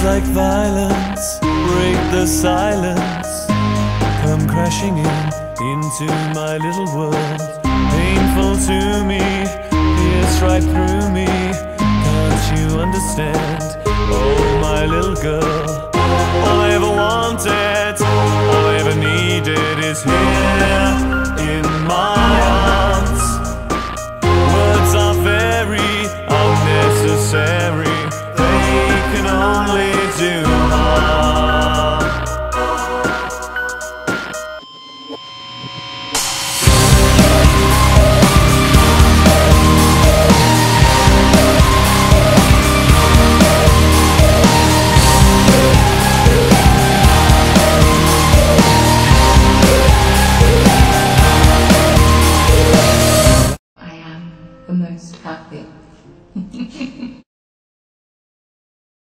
like violence break the silence, come crashing into my little world. Painful to me, pierce right through me. Can't you understand? Oh, my little girl. All I ever wanted, all I ever needed is here in my arms. Words are very unnecessary, they can only do harm. I am the most happy